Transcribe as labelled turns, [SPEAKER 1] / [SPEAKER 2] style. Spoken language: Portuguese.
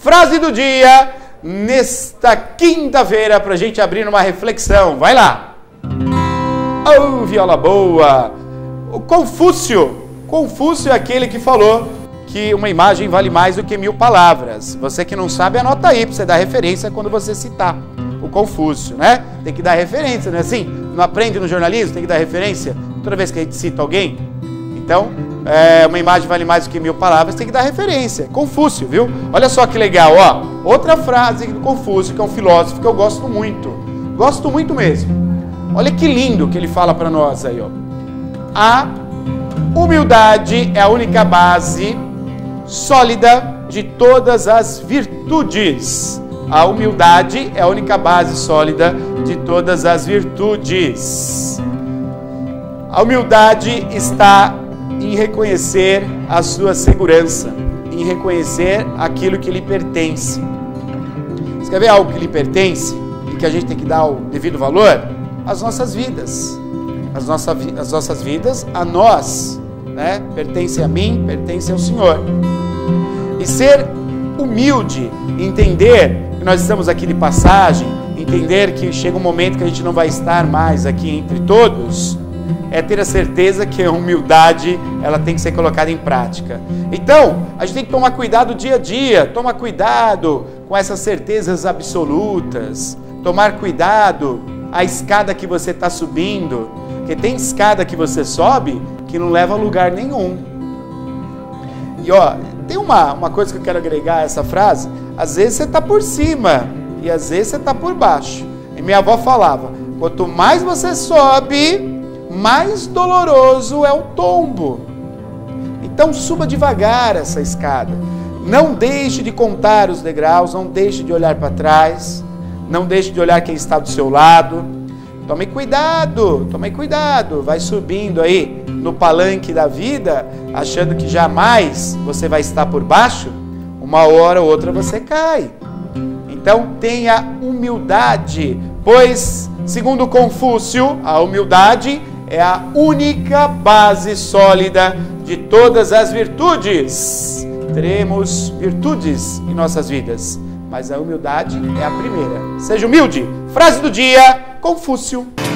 [SPEAKER 1] frase do dia nesta quinta-feira para a gente abrir uma reflexão. Vai lá! Oh, viola boa! O Confúcio é aquele que falou que uma imagem vale mais do que 1000 palavras. Você que não sabe, anota aí para você dar referência quando você citar o Confúcio, né? Tem que dar referência, não é assim? Não aprende no jornalismo? Tem que dar referência toda vez que a gente cita alguém? Então, uma imagem vale mais do que 1000 palavras, tem que dar referência. Confúcio, viu? Olha só que legal, ó. Outra frase do Confúcio, que é um filósofo que eu gosto muito. Gosto muito mesmo. Olha que lindo que ele fala para nós aí, ó. A humildade é a única base sólida de todas as virtudes. A humildade é a única base sólida de todas as virtudes. A humildade está em reconhecer a sua segurança, em reconhecer aquilo que lhe pertence. Você quer ver algo que lhe pertence e que a gente tem que dar o devido valor? As nossas vidas. As nossas vidas, a nós, né? Pertence a mim, pertence ao Senhor. E ser humilde, entender que nós estamos aqui de passagem, entender que chega um momento que a gente não vai estar mais aqui entre todos, é ter a certeza que a humildade, ela tem que ser colocada em prática. Então, a gente tem que tomar cuidado dia a dia, tomar cuidado com essas certezas absolutas, tomar cuidado a escada que você está subindo, porque tem escada que você sobe que não leva a lugar nenhum. E ó, tem uma coisa que eu quero agregar a essa frase. Às vezes você está por cima e às vezes você está por baixo. E minha avó falava, quanto mais você sobe, mais doloroso é o tombo. Então suba devagar essa escada. Não deixe de contar os degraus, não deixe de olhar para trás, não deixe de olhar quem está do seu lado. Tome cuidado, vai subindo aí no palanque da vida, achando que jamais você vai estar por baixo, uma hora ou outra você cai. Então tenha humildade, pois, segundo Confúcio, a humildade é a única base sólida de todas as virtudes. Teremos virtudes em nossas vidas, mas a humildade é a primeira. Seja humilde. Frase do dia, Confúcio.